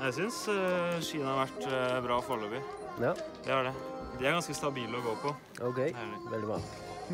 Jeg synes skiene har vært bra foreløpig. Ja. Det har det. De er ganske stabile å gå på. Ok, veldig bra.